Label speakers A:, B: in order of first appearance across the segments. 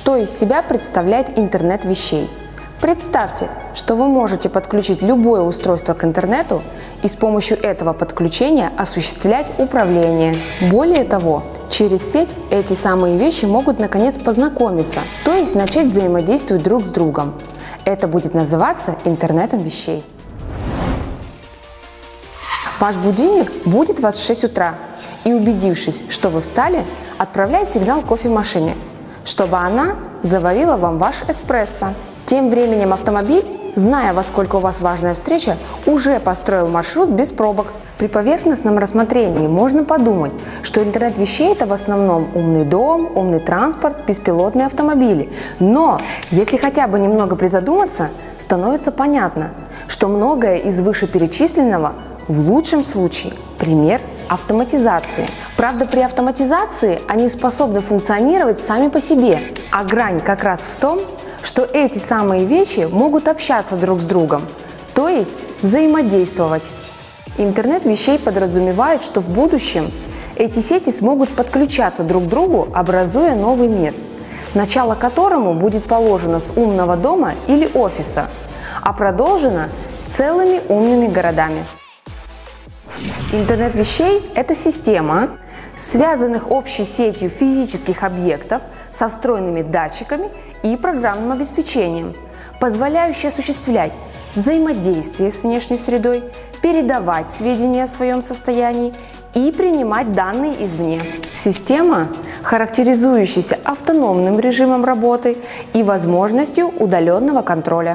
A: Что из себя представляет интернет вещей? Представьте, что вы можете подключить любое устройство к интернету и с помощью этого подключения осуществлять управление. Более того, через сеть эти самые вещи могут наконец познакомиться, то есть начать взаимодействовать друг с другом. Это будет называться интернетом вещей. Ваш будильник будет вас в 6 утра и, убедившись, что вы встали, отправляет сигнал кофемашине, чтобы она заварила вам ваш эспрессо. Тем временем автомобиль, зная, во сколько у вас важная встреча, уже построил маршрут без пробок. При поверхностном рассмотрении можно подумать, что интернет вещей – это в основном умный дом, умный транспорт, беспилотные автомобили. Но если хотя бы немного призадуматься, становится понятно, что многое из вышеперечисленного в лучшем случае пример автоматизации. Правда, при автоматизации они способны функционировать сами по себе, а грань как раз в том, что эти самые вещи могут общаться друг с другом, то есть взаимодействовать. Интернет вещей подразумевает, что в будущем эти сети смогут подключаться друг к другу, образуя новый мир, начало которому будет положено с умного дома или офиса, а продолжено целыми умными городами. Интернет вещей – это система связанных общей сетью физических объектов со встроенными датчиками и программным обеспечением, позволяющая осуществлять взаимодействие с внешней средой, передавать сведения о своем состоянии и принимать данные извне. Система, характеризующаяся автономным режимом работы и возможностью удаленного контроля.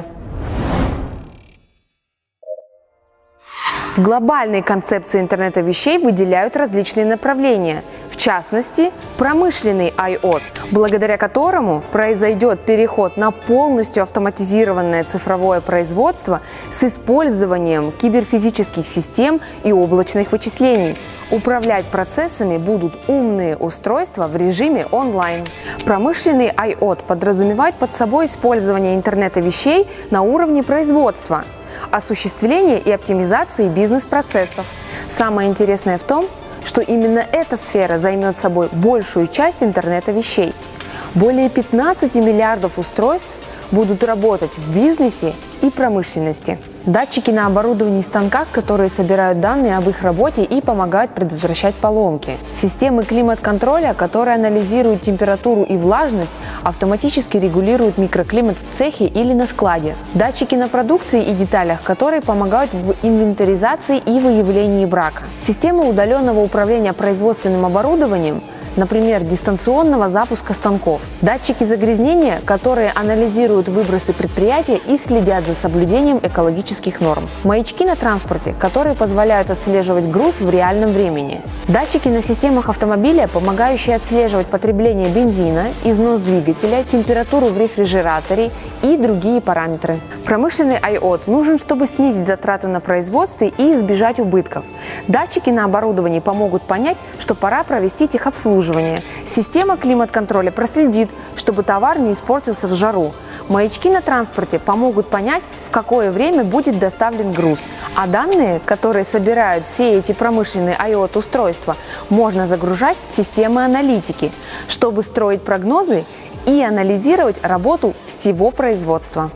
A: В глобальной концепции интернета вещей выделяют различные направления, в частности, промышленный IoT, благодаря которому произойдет переход на полностью автоматизированное цифровое производство с использованием киберфизических систем и облачных вычислений. Управлять процессами будут умные устройства в режиме онлайн. Промышленный IoT подразумевает под собой использование интернета вещей на уровне производства, осуществление и оптимизации бизнес-процессов. Самое интересное в том, что именно эта сфера займет собой большую часть интернета вещей. Более 15 миллиардов устройств будут работать в бизнесе и промышленности. Датчики на оборудовании и станках, которые собирают данные об их работе и помогают предотвращать поломки. Системы климат-контроля, которые анализируют температуру и влажность, автоматически регулируют микроклимат в цехе или на складе. Датчики на продукции и деталях, которые помогают в инвентаризации и выявлении брака. Системы удаленного управления производственным оборудованием, например, дистанционного запуска станков. Датчики загрязнения, которые анализируют выбросы предприятия и следят за соблюдением экологических норм. Маячки на транспорте, которые позволяют отслеживать груз в реальном времени. Датчики на системах автомобиля, помогающие отслеживать потребление бензина, износ двигателя, температуру в рефрижераторе и другие параметры. Промышленный IoT нужен, чтобы снизить затраты на производстве и избежать убытков. Датчики на оборудовании помогут понять, что пора провести техобслуживание. Система климат-контроля проследит, чтобы товар не испортился в жару. Маячки на транспорте помогут понять, в какое время будет доставлен груз. А данные, которые собирают все эти промышленные IoT-устройства, можно загружать в системы аналитики, чтобы строить прогнозы и анализировать работу всего производства.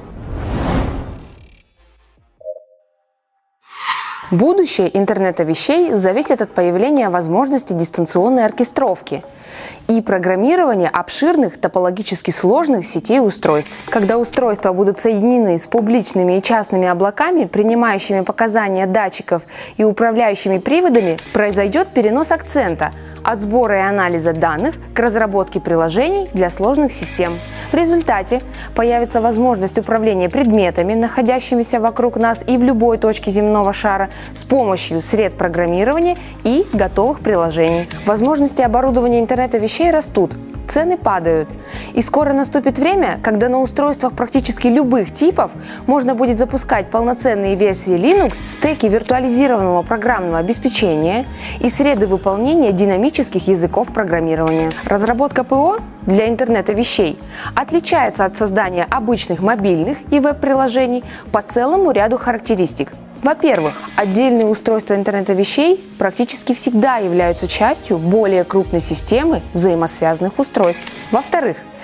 A: Будущее интернета вещей зависит от появления возможности дистанционной оркестровки и программирования обширных топологически сложных сетей устройств. Когда устройства будут соединены с публичными и частными облаками, принимающими показания датчиков и управляющими приводами, произойдет перенос акцента от сбора и анализа данных к разработке приложений для сложных систем. В результате появится возможность управления предметами, находящимися вокруг нас и в любой точке земного шара, с помощью сред программирования и готовых приложений. Возможности оборудования интернета вещей растут, цены падают. И скоро наступит время, когда на устройствах практически любых типов можно будет запускать полноценные версии Linux, стеки виртуализированного программного обеспечения и среды выполнения динамических языков программирования. Разработка ПО для интернета вещей отличается от создания обычных мобильных и веб-приложений по целому ряду характеристик. Во-первых, отдельные устройства интернета вещей практически всегда являются частью более крупной системы взаимосвязанных устройств. Во-вторых,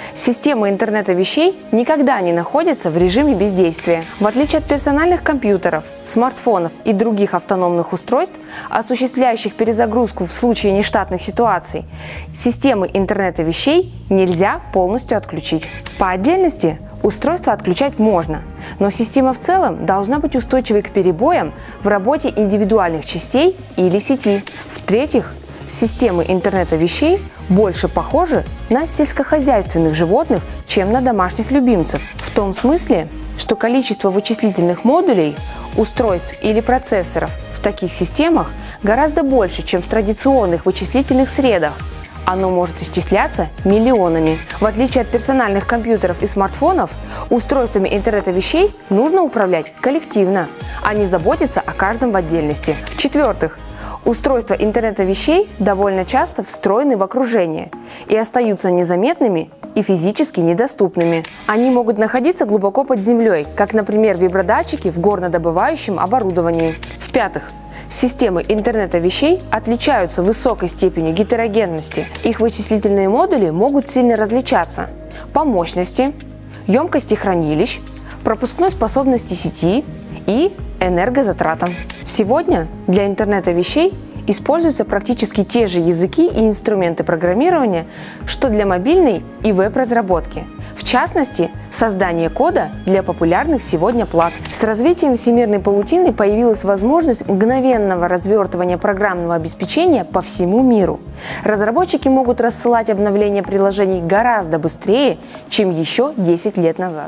A: Системы интернета вещей никогда не находятся в режиме бездействия. В отличие от персональных компьютеров, смартфонов и других автономных устройств, осуществляющих перезагрузку в случае нештатных ситуаций, системы интернета вещей нельзя полностью отключить. По отдельности устройство отключать можно, но система в целом должна быть устойчивой к перебоям в работе индивидуальных частей или сети. В-третьих, системы интернета вещей больше похожи на сельскохозяйственных животных, чем на домашних любимцев. В том смысле, что количество вычислительных модулей, устройств или процессоров в таких системах гораздо больше, чем в традиционных вычислительных средах. Оно может исчисляться миллионами. В отличие от персональных компьютеров и смартфонов, устройствами интернета вещей нужно управлять коллективно, а не заботиться о каждом в отдельности. В-четвертых, устройства интернета вещей довольно часто встроены в окружение и остаются незаметными и физически недоступными. Они могут находиться глубоко под землей, как, например, вибродатчики в горнодобывающем оборудовании. В-пятых, системы интернета вещей отличаются высокой степенью гетерогенности. Их вычислительные модули могут сильно различаться по мощности, емкости хранилищ, пропускной способности сети и энергозатратам. Сегодня для интернета вещей используются практически те же языки и инструменты программирования, что для мобильной и веб-разработки. В частности, создание кода для популярных сегодня плат. С развитием всемирной паутины появилась возможность мгновенного развертывания программного обеспечения по всему миру. Разработчики могут рассылать обновления приложений гораздо быстрее, чем еще 10 лет назад.